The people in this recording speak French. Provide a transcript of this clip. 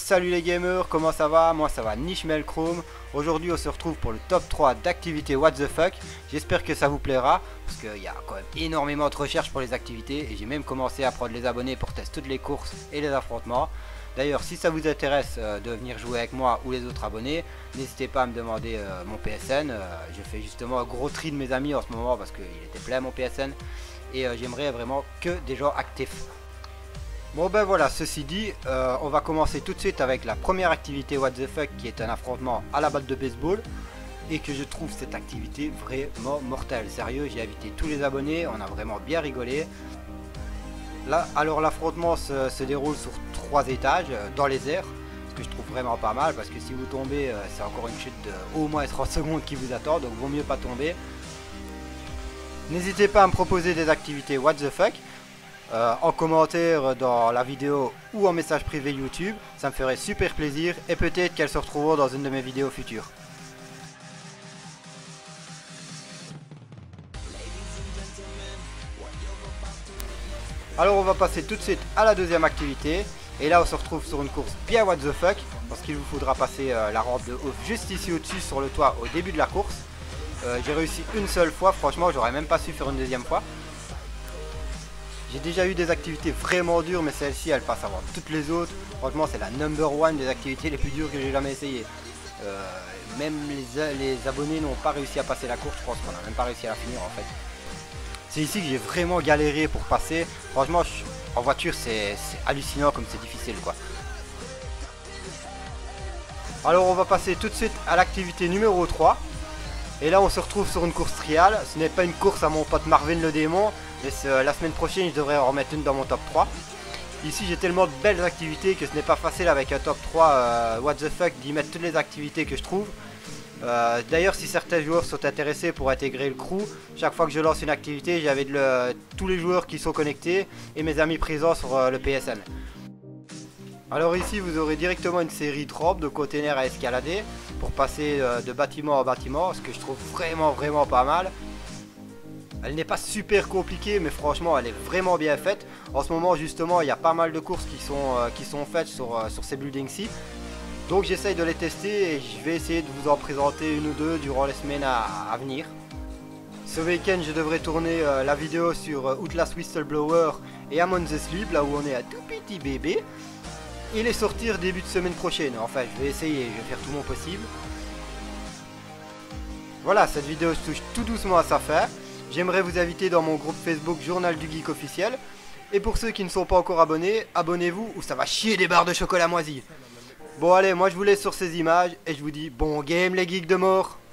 Salut les gamers, comment ça va? Moi ça va Nishmel Chrome. Aujourd'hui on se retrouve pour le top 3 d'activités What the fuck. J'espère que ça vous plaira parce qu'il y a quand même énormément de recherches pour les activités. Et j'ai même commencé à prendre les abonnés pour tester toutes les courses et les affrontements. D'ailleurs si ça vous intéresse de venir jouer avec moi ou les autres abonnés, n'hésitez pas à me demander mon PSN. Je fais justement un gros tri de mes amis en ce moment parce qu'il était plein mon PSN. Et j'aimerais vraiment que des gens actifs. Bon ben voilà, ceci dit, on va commencer tout de suite avec la première activité What the fuck qui est un affrontement à la balle de baseball. Et que je trouve cette activité vraiment mortelle. Sérieux, j'ai invité tous les abonnés, on a vraiment bien rigolé. Là, alors l'affrontement se déroule sur 3 étages dans les airs. Ce que je trouve vraiment pas mal parce que si vous tombez, c'est encore une chute de au moins 30 secondes qui vous attend. Donc vaut mieux pas tomber. N'hésitez pas à me proposer des activités What the fuck. En commentaire dans la vidéo ou en message privé YouTube, ça me ferait super plaisir et peut-être qu'elles se retrouveront dans une de mes vidéos futures. Alors on va passer tout de suite à la deuxième activité et là on se retrouve sur une course bien what the fuck parce qu'il vous faudra passer la rampe de ouf juste ici au-dessus sur le toit au début de la course. J'ai réussi une seule fois, franchement j'aurais même pas su faire une deuxième fois. J'ai déjà eu des activités vraiment dures, mais celle-ci elle passe avant toutes les autres. Franchement c'est la number one des activités les plus dures que j'ai jamais essayé. Même les abonnés n'ont pas réussi à passer la course, je pense qu'on n'a même pas réussi à la finir en fait. C'est ici que j'ai vraiment galéré pour passer. Franchement en voiture c'est hallucinant comme c'est difficile quoi. Alors on va passer tout de suite à l'activité numéro 3. Et là on se retrouve sur une course trial. Ce n'est pas une course à mon pote Marvin le démon. Mais la semaine prochaine je devrais en remettre une dans mon top 3. Ici j'ai tellement de belles activités que ce n'est pas facile avec un top 3 what the fuck d'y mettre toutes les activités que je trouve. D'ailleurs si certains joueurs sont intéressés pour intégrer le crew, chaque fois que je lance une activité j'avais tous les joueurs qui sont connectés et mes amis présents sur le PSN. Alors ici vous aurez directement une série de rampes de containers à escalader pour passer de bâtiment en bâtiment, ce que je trouve vraiment pas mal. Elle n'est pas super compliquée mais franchement elle est vraiment bien faite. En ce moment justement il y a pas mal de courses qui sont faites sur ces buildings-ci. Donc j'essaye de les tester et je vais essayer de vous en présenter une ou deux durant les semaines à venir. Ce week-end je devrais tourner la vidéo sur Outlast Whistleblower et Among the Sleep, là où on est à tout petit bébé. Et les sortir début de semaine prochaine. Enfin je vais essayer, je vais faire tout mon possible. Voilà, cette vidéo touche tout doucement à sa fin. J'aimerais vous inviter dans mon groupe Facebook Journal du Geek officiel. Et pour ceux qui ne sont pas encore abonnés, abonnez-vous ou ça va chier des barres de chocolat moisi. Bon allez, moi je vous laisse sur ces images et je vous dis bon game les geeks de mort.